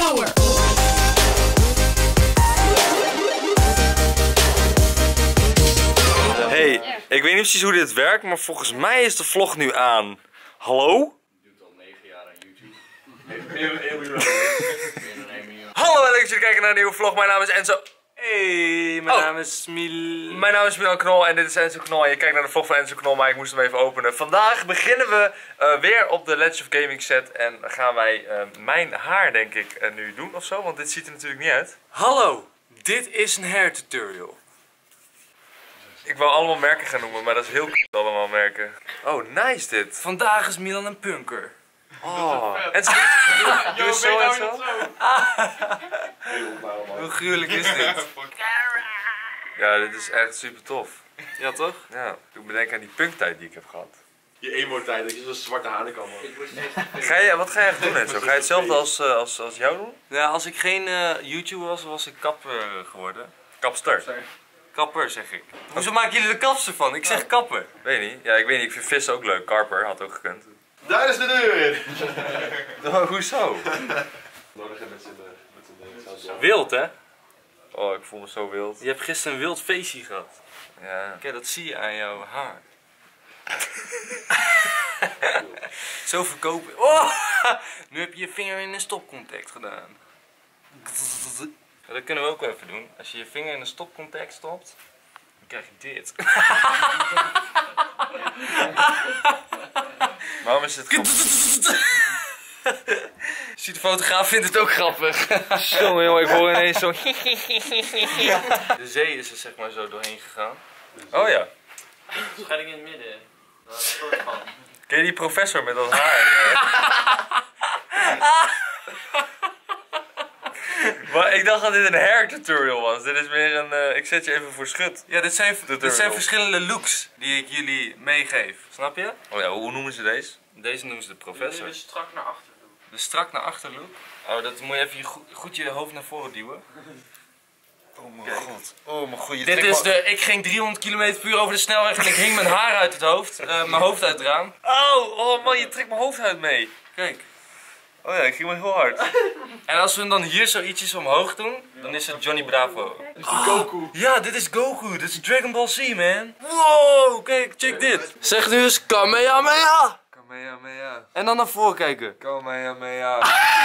power. Hey, ik weet niet precies hoe dit werkt, maar volgens mij is de vlog nu aan. Hallo? Je doet al 9 jaar aan YouTube. Hallo en leuk dat jullie kijken naar een nieuwe vlog. Mijn naam is Enzo. Hey, mijn naam is Mijn naam is Milan Knol en dit is Enzo Knol. En je kijkt naar de vlog van Enzo Knol, maar ik moest hem even openen. Vandaag beginnen we weer op de Legends of Gaming set. En gaan wij mijn haar denk ik nu doen of zo, want dit ziet er natuurlijk niet uit. Hallo, dit is een hair tutorial. Ik wou allemaal merken gaan noemen, maar dat is heel kut allemaal merken. Oh, nice dit. Vandaag is Milan een punker. Oh. En zo, doe eens zo en zo. Hoe gruwelijk is dit? Ja, dit is echt super tof. Ja toch? Ja, ik bedenk aan die punktijd die ik heb gehad. Je emo-tijd, dat je zo'n zwarte haren kan. Wat ga je echt doen, Enzo? Ga je hetzelfde als jou doen? Ja, als ik geen YouTuber was, was ik kapper geworden. Kapster. Kapper zeg ik. Hoezo maken jullie de kapster van? Ik zeg kapper. Weet niet. Ja, ik weet niet. Ik vind vis ook leuk. Karper had ook gekund. Daar is de deur! Oh, hoezo? Nodig met z'n Wild hè? Oh, ik voel me zo wild. Je hebt gisteren een wild feestje gehad. Ja. Kijk, dat zie je aan jouw haar. Zo verkopen. Oh! Nu heb je je vinger in een stopcontact gedaan. Dat kunnen we ook wel even doen. Als je je vinger in een stopcontact stopt, dan krijg je dit. Waarom is dit Ziet de fotograaf vindt het ook grappig. Jongen, jongen, ik hoor ineens zo. De zee is er zeg maar zo doorheen gegaan. Oh ja. Waarschijnlijk in het midden. Dat is een soort van. Ken je die professor met dat haar? Maar ik dacht dat dit een hair tutorial was. Dit is meer een. Ik zet je even voor schut. Ja, dit zijn verschillende looks die ik jullie meegeef. Snap je? Oh ja, hoe noemen ze deze? Deze noemen ze de professor. Dus strak naar achter doen. De strak naar achter look. Oh, dat moet je even goed je hoofd naar voren duwen. Oh mijn god. Oh mijn god. Dit is de. Ik ging 300 km/h over de snelweg en ik hing mijn haar uit het hoofd. Mijn hoofd uit het raam. Oh man, je trekt mijn hoofd uit mee. Kijk. Oh ja, ik ging maar heel hard. En als we hem dan hier zo ietsjes omhoog doen, dan is het Johnny Bravo. Dit is de Goku. Ja, dit is Goku. Dit is Dragon Ball Z, man. Wow, kijk, check dit. Zeg nu eens Kamehameha. Kamehameha. En dan naar voren kijken. Kamehameha.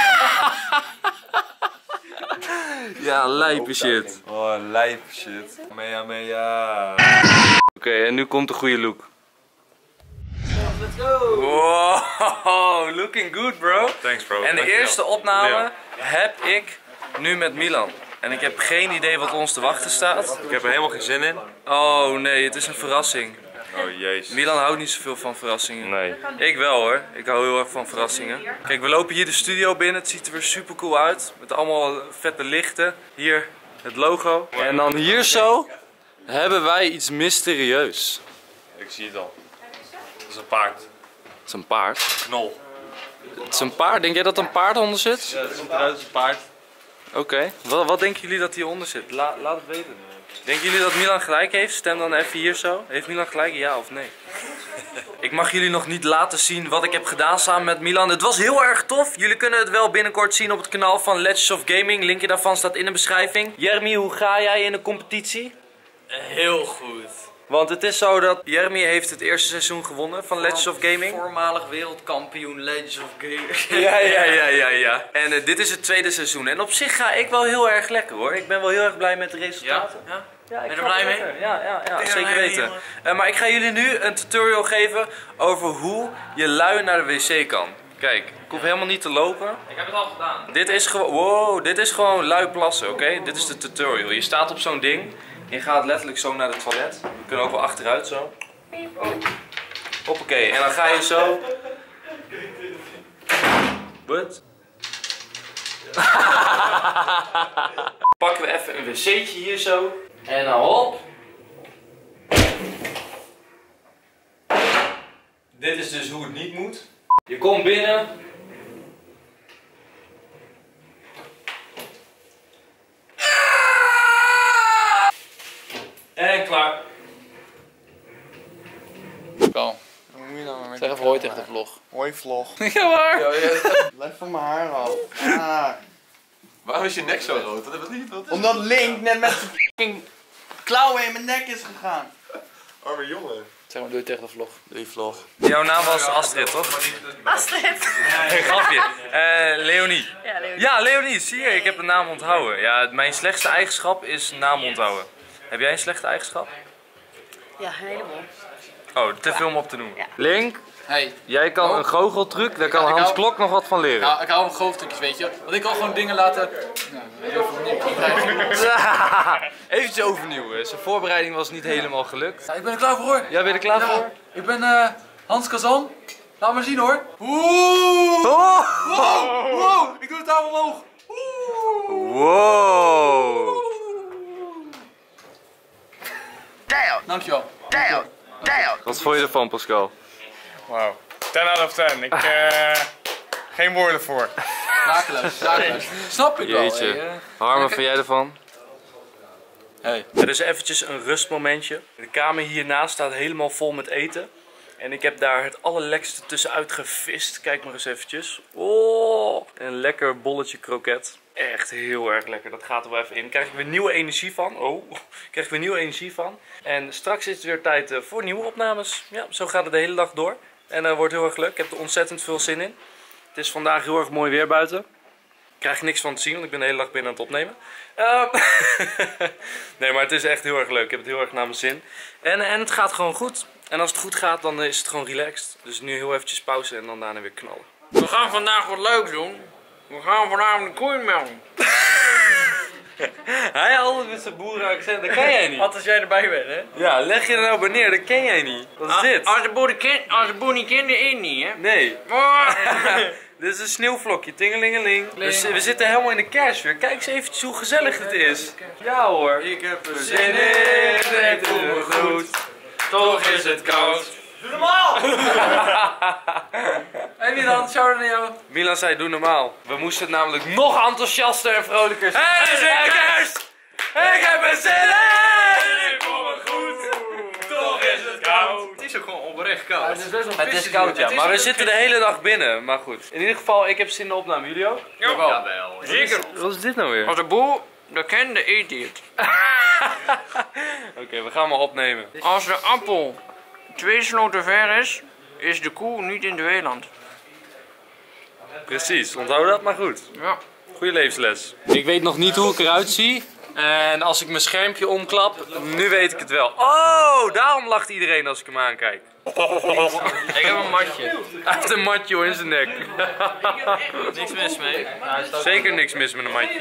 Ja, lijpe shit. Oh, lijp shit. Kamehameha. Oké, en nu komt de goede look. Let's go! Wow, looking good bro. Thanks bro. En de Dankjewel. eerste opname heb ik nu met Milan. En ik heb geen idee wat ons te wachten staat. Ik heb er helemaal geen zin in. Oh nee, het is een verrassing. Oh jezus. Milan houdt niet zoveel van verrassingen. Nee. Ik wel hoor, ik hou heel erg van verrassingen. Kijk, we lopen hier de studio binnen, het ziet er weer super cool uit. Met allemaal vette lichten. Hier het logo. En dan hier zo hebben wij iets mysterieus. Ik zie het al. Dat is een paard. Het is een paard. Knol. Het is een paard, denk jij dat er een paard onder zit? Ja, het ziet eruit als een paard. Oké. Wat denken jullie dat hieronder zit? Laat het weten. Denken jullie dat Milan gelijk heeft? Stem dan even hier zo. Heeft Milan gelijk? Ja of nee? Ik mag jullie nog niet laten zien wat ik heb gedaan samen met Milan. Het was heel erg tof. Jullie kunnen het wel binnenkort zien op het kanaal van Legends of Gaming. Linkje daarvan staat in de beschrijving. Jeremy, hoe ga jij in de competitie? Heel goed. Want het is zo dat Jeremy heeft het eerste seizoen gewonnen van Legends of Gaming. Voormalig wereldkampioen Legends of Gaming. Ja. En dit is het tweede seizoen. En op zich ga ik wel heel erg lekker hoor. Ik ben wel heel erg blij met de resultaten. Ja? Ja, ik Ben je ga er blij wel mee? lekker. Ja, Ben je er zeker blij mee, weten. jongen? Maar ik ga jullie nu een tutorial geven over hoe je lui naar de wc kan. Kijk, ik hoef helemaal niet te lopen. Ik heb het al gedaan. Dit is gewoon lui plassen, oké? Dit is de tutorial. Je staat op zo'n ding. Je gaat letterlijk zo naar het toilet. We kunnen ook wel achteruit zo. Oh. Hoppakee. En dan ga je zo. Wat? Pakken we even een wc'tje hier zo. En dan hop. Dit is dus hoe het niet moet. Je komt binnen. En klaar. Wel. Zeg even hoi tegen de vlog. Hoi vlog. Ja maar. Blijf van mijn haar af. Ah. Waarom is je nek zo rood? Wat is niet? Wat is Omdat Link net met zijn fucking klauwen in mijn nek is gegaan. arme jongen. Zeg maar, doe je tegen de vlog. Doe je vlog. Jouw naam was Astrid, toch? Astrid. Geen grapje. Leonie. Ja, Leonie. Ja, Leonie, zie je, ik heb de naam onthouden. Ja, mijn slechtste eigenschap is naam onthouden. Heb jij een slechte eigenschap? Ja, een heleboel. Oh, te veel om op te noemen. Ja. Link, Hey. jij kan een goocheltruc, daar kan ik Hans hou- Klok nog wat van leren. Nou, ik hou van gooftrucjes, weet je. Want ik kan gewoon dingen laten... Eventjes overnieuw, zijn voorbereiding was niet helemaal gelukt. Ja, ik ben er klaar voor hoor. Jij bent er klaar voor? Ik ben Hans Kazan. Laat maar zien hoor. Oeh! Oh! Wow! Wow! Ik doe de tafel omhoog. Wow! Dankjewel. Wat vond je ervan, Pascal? Wauw. 10 out of 10. Geen woorden voor. Rakeloos. Rakeloos. Snap ik wel. Jeetje. Harmen, wat vind jij ervan? Hey. Het is eventjes een rustmomentje. De kamer hiernaast staat helemaal vol met eten. En ik heb daar het allerlekste tussenuit gevist. Kijk maar eens eventjes. Oh, een lekker bolletje kroket. Echt heel erg lekker. Dat gaat er wel even in. Krijg ik weer nieuwe energie van. Oh, krijg ik weer nieuwe energie van. En straks is het weer tijd voor nieuwe opnames. Ja, zo gaat het de hele dag door. En wordt heel erg leuk. Ik heb er ontzettend veel zin in. Het is vandaag heel erg mooi weer buiten. Ik krijg niks van te zien, want ik ben de hele dag binnen aan het opnemen. Nee, maar het is echt heel erg leuk. Ik heb het heel erg naar mijn zin. En het gaat gewoon goed. En als het goed gaat, dan is het gewoon relaxed. Dus nu heel eventjes pauze en dan daarna weer knallen. We gaan vandaag wat leuks doen. We gaan vanavond de koeien melken. Hij altijd met zijn boerenaccent, dat ken jij niet. Wat als jij erbij bent, hè? Ja, leg je er nou bij neer, dat ken jij niet. Wat is dit? Als de boer niet kent, de in niet, hè? Nee. Dit is een sneeuwvlokje, tingelingeling. Dus we zitten helemaal in de kerstweer. Kijk eens eventjes hoe gezellig het is. Ja hoor. Ik heb er Zin in, het voelt me goed. Toch is het koud. Hey Milan, shout-out naar jou. Milan zei, doe normaal. We moesten het namelijk nog enthousiaster en vrolijker zijn. Het is weer kerst! Ik heb er zin in! Ik voel me goed! Toch is het koud! Het is ook gewoon oprecht koud. Het is koud, ja. Maar we zitten de hele dag binnen. Maar goed. In ieder geval, ik heb zin in de opname. Jullie ook? Jawel. Zeker. Wat is dit nou weer? Als de boer dat kent, eet hij het. Oké, we gaan maar opnemen. Als de appel 2 sloten ver is, is de koe niet in de weiland. Precies, onthoud dat maar goed. Ja. Goeie levensles. Ik weet nog niet hoe ik eruit zie. En als ik mijn schermpje omklap, nu weet ik het wel. Oh, daarom lacht iedereen als ik hem aankijk. Ik heb een matje. Hij heeft een matje hoor in zijn nek. Niks mis mee. Zeker niks mis met een matje.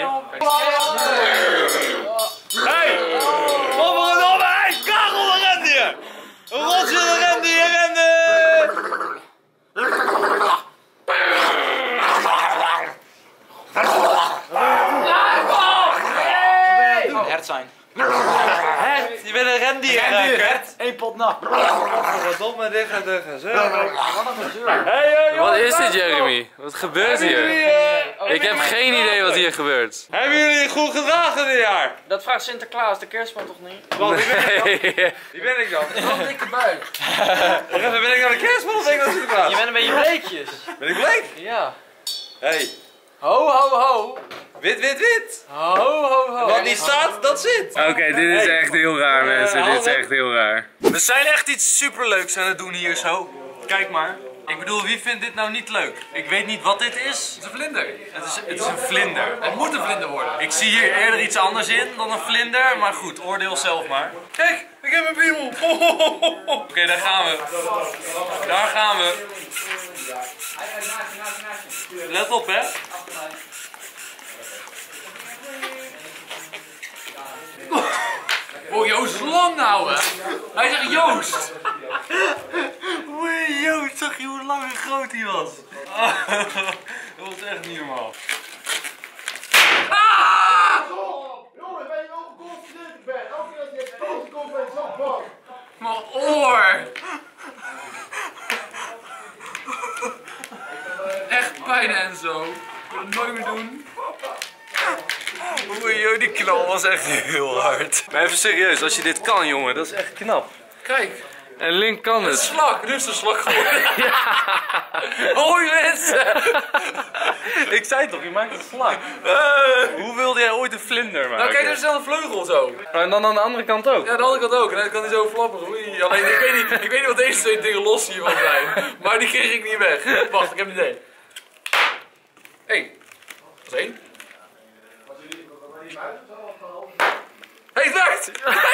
Hey! Godverdomme, hey! Kachel, waar rent hier? Een rotsje, rent hier, rennen! Hert zijn. Hert, je bent een rendier. Hert. 1 pot nat. Verdomme, dit gaat er Wat is dit, Jeremy? Wat gebeurt hier? Ik heb geen idee wat hier gebeurt. Hebben jullie je goed gedragen dit jaar? Dat vraagt Sinterklaas, de kerstman toch niet? Wacht, wie ben ik dan? Wat dikke buik. Wacht even, ben ik nou de kerstman of ben ik nou Sinterklaas? Je bent een beetje bleekjes. Ben ik bleek? Ja. Hey, Ho, ho, ho. wit, wit, wit. Ho, ho, ho. Wat niet staat, dat zit. Oké, dit is echt heel raar, mensen. Dit is echt heel raar. We zijn echt iets superleuks aan het doen hier zo. Kijk maar. Ik bedoel, wie vindt dit nou niet leuk? Ik weet niet wat dit is. Het is een vlinder. Het is een vlinder. Het moet een vlinder worden. Ik zie hier eerder iets anders in dan een vlinder, maar goed, oordeel zelf maar. Kijk, ik heb een piemel. Oké, daar gaan we. Daar gaan we. Let op, hè. Oh, Joost lang nou, hè. Hij zegt Joost. Oei, Joost, zag je hoe lang en groot hij was? Dat was echt niet normaal. Jongens, ben je ook geconfronteerd bent? Elke keer dat je hebt komt, ben je zo bang. Mijn oor. Echt pijn en zo. Ik wil het nooit meer doen. Oei, joh, die knal was echt heel hard. Maar even serieus, als je dit kan, jongen, dat is echt knap. Kijk. En Link kan het. Slak. Nu is de slak geworden. Hoi mensen. Ik zei toch, je maakt het vlak. Hoe wilde jij ooit een vlinder maken? Nou, kijk, er is wel een vleugel zo. En dan aan de andere kant ook. Ja, de andere kant ook. En dan kan hij zo flapperen. Oei, alleen ik weet niet wat deze twee dingen los hiervan zijn. Maar die kreeg ik niet weg. Wacht, ik heb een idee. 1. Dat is 1. Hé, het werkt!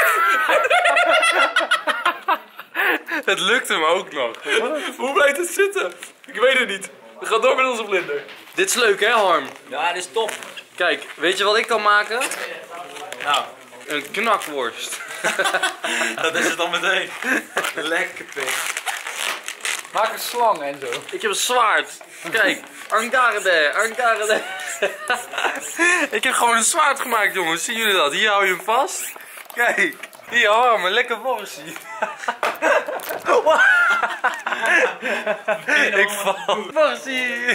Het lukt hem ook nog. Hoe blijft het zitten? Ik weet het niet. We gaan door met onze vlinder. Dit is leuk hè, Harm? Ja, dit is top. Kijk, weet je wat ik kan maken? Nou, een knakworst. Dat is het dan meteen. Lekker pik. Maak een slang en zo. Ik heb een zwaard. Kijk, Angarde. Ik heb gewoon een zwaard gemaakt, jongens. Zien jullie dat? Hier hou je hem vast. Kijk, hier Harm, een lekker worstje. Ik val. Worstje.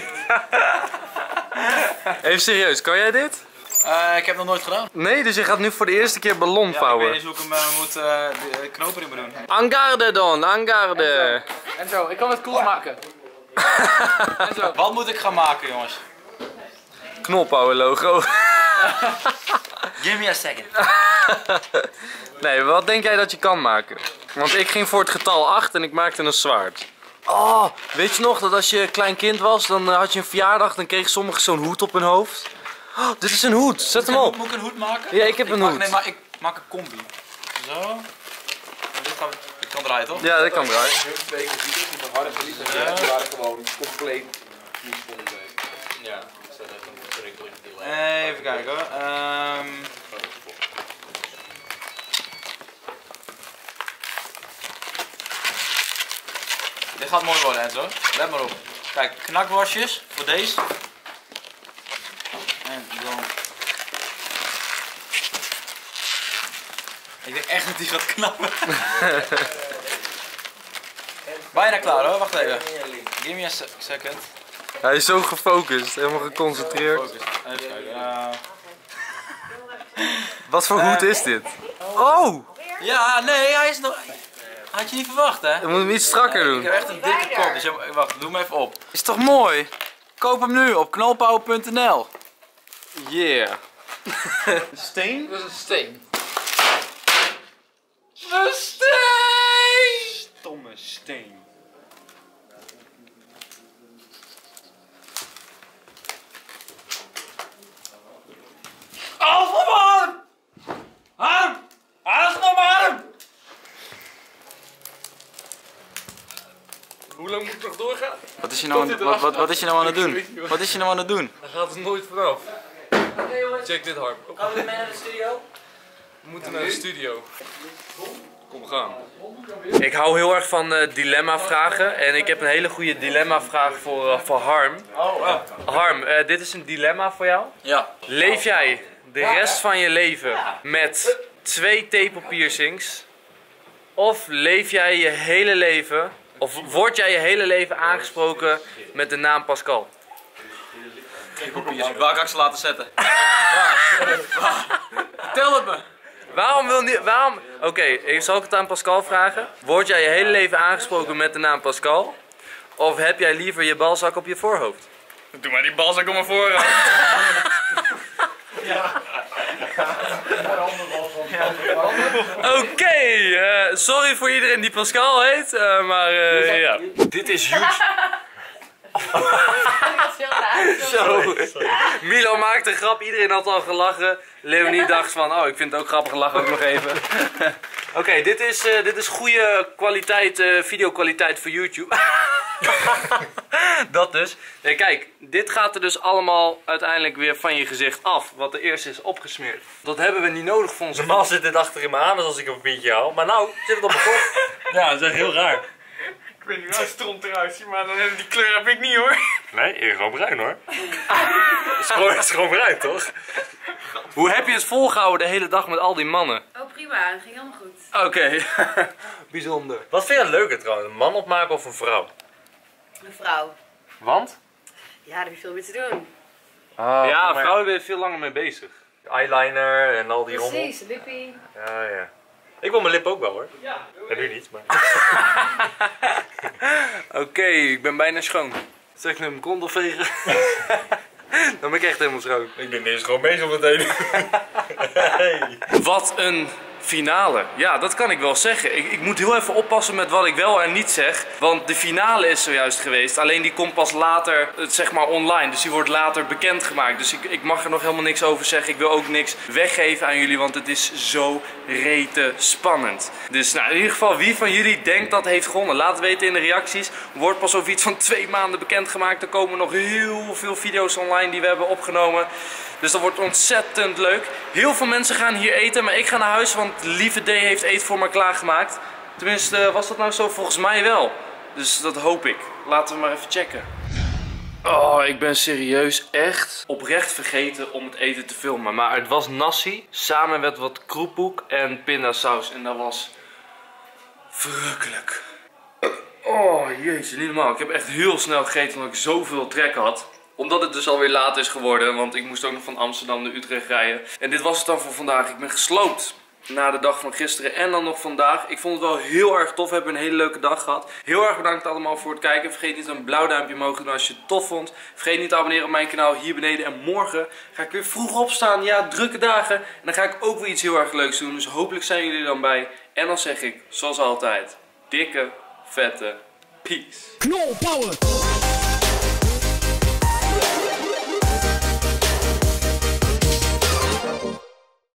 Even serieus, kan jij dit? Ik heb nog nooit gedaan. Nee, dus je gaat nu voor de eerste keer ballon vouwen. hoe ik hem moet de knopen in moet doen. Angarde dan, Angarde. En zo, ik kan het cool maken. En zo. Wat moet ik gaan maken, jongens? Knolpower logo. Give me a second. Nee, wat denk jij dat je kan maken? Want ik ging voor het getal 8 en ik maakte een zwaard. Oh, weet je nog dat als je klein kind was, dan had je een verjaardag, dan kregen sommigen zo'n hoed op hun hoofd. Oh, dit is een hoed, zet hem op. Moet ik een hoed maken? Ja, ik heb een hoed. Nee, maar ik maak een combi. Zo. Dit kan draaien, toch? Ja, dat kan draaien. Even kijken hoor. Dit gaat mooi worden, Enzo. Let maar op. Kijk, knakworstjes voor deze. En dan. Ik denk echt dat die gaat knappen. Bijna klaar hoor, wacht even. Give me a second. Hij is zo gefocust, helemaal geconcentreerd. Focus. Even kijken. Wat voor hoed is dit? Oh, Ja, nee, hij is nog. Had je niet verwacht, hè? je moet hem iets strakker Ik doen. heb echt een dikke kop, dus wacht, doe hem even op. Is toch mooi? Koop hem nu op knolpower.nl. Yeah. Steen? Dat is een steen. Een steen! Stomme steen. Oh, kom aan! Harm! Haal nog maar Harm! Hoe lang moet ik nog doorgaan? Wat is je nou aan het doen? Wat is je nou aan het doen? Daar gaat het nooit vanaf. Check dit, Harm. Gaan we mee naar de studio? We moeten naar de studio. Kom, we gaan. Ik hou heel erg van dilemma vragen en ik heb een hele goede dilemma vraag voor Harm. Harm, dit is een dilemma voor jou. Ja. Leef jij de rest van je leven met 2 tepelpiercings? Of leef jij je hele leven, of word jij je hele leven aangesproken met de naam Pascal? Waar ga ik ze laten zetten? Vertel het me. Waarom? Oké, zal ik het aan Pascal vragen? Word jij je hele leven aangesproken met de naam Pascal? Of heb jij liever je balzak op je voorhoofd? Doe maar die balzak om mijn voorhoofd. Oké, sorry voor iedereen die Pascal heet, maar ja. Dit is YouTube. Zo. Milo maakte een grap, iedereen had al gelachen. Leonie dacht van, oh ik vind het ook grappig, lach ook nog even. Oké, dit is goede kwaliteit, videokwaliteit voor YouTube. Dat dus. Nee, kijk, dit gaat er dus allemaal uiteindelijk weer van je gezicht af. Wat er eerst is opgesmeerd. Dat hebben we niet nodig voor onze Normaal zit dit achter in mijn anus als ik een papiertje haal. Maar nou zit het op mijn kop. Ja, dat is echt heel raar. Ik weet niet hoe hij stront eruit ziet, maar dan die kleur heb ik niet hoor. Nee, gewoon bruin hoor. Het is gewoon bruin toch? Hoe heb je het volgehouden de hele dag met al die mannen? Oh prima, dat ging helemaal goed. Oké. Bijzonder. Wat vind je leuker trouwens? Een man opmaken of een vrouw? Een vrouw. Want? Ja, daar heb je veel mee te doen. Ja, vrouwen ben je veel langer mee bezig. Eyeliner en al die rommel. Precies, lippie. Ja. Ik wil mijn lip ook wel hoor. Ja. En nu niet, maar... Oké, ik ben bijna schoon. Zeg ik nu mijn kont vegen? ik echt helemaal schoon. Ik ben eerst gewoon bezig meteen. Hey. Wat een finale. Ja, dat kan ik wel zeggen. Ik moet heel even oppassen met wat ik wel en niet zeg. Want de finale is zojuist geweest. Alleen die komt pas later, zeg maar online. Dus die wordt later bekendgemaakt. Dus ik mag er nog helemaal niks over zeggen. Ik wil ook niks weggeven aan jullie. Want het is zo rete spannend. Dus nou, in ieder geval, wie van jullie denkt dat heeft gewonnen? Laat het weten in de reacties. Wordt pas over iets van 2 maanden bekendgemaakt. Er komen nog heel veel video's online die we hebben opgenomen. Dus dat wordt ontzettend leuk. Heel veel mensen gaan hier eten, maar ik ga naar huis, want lieve D heeft eten voor me klaargemaakt. Tenminste, was dat nou zo? Volgens mij wel. Dus dat hoop ik. Laten we maar even checken. Oh, ik ben serieus echt oprecht vergeten om het eten te filmen. Maar het was nasi, samen met wat kroephoek en pindasaus. En dat was verrukkelijk. Oh, jezus, niet normaal. Ik heb echt heel snel gegeten omdat ik zoveel trek had. Omdat het dus alweer laat is geworden, want ik moest ook nog van Amsterdam naar Utrecht rijden. En dit was het dan voor vandaag. Ik ben gesloopt na de dag van gisteren en dan nog vandaag. Ik vond het wel heel erg tof. We hebben een hele leuke dag gehad. Heel erg bedankt allemaal voor het kijken. Vergeet niet een blauw duimpje omhoog te doen als je het tof vond. Vergeet niet te abonneren op mijn kanaal hier beneden. En morgen ga ik weer vroeg opstaan. Ja, drukke dagen. En dan ga ik ook weer iets heel erg leuks doen. Dus hopelijk zijn jullie er dan bij. En dan zeg ik, zoals altijd, dikke, vette peace. Knol power.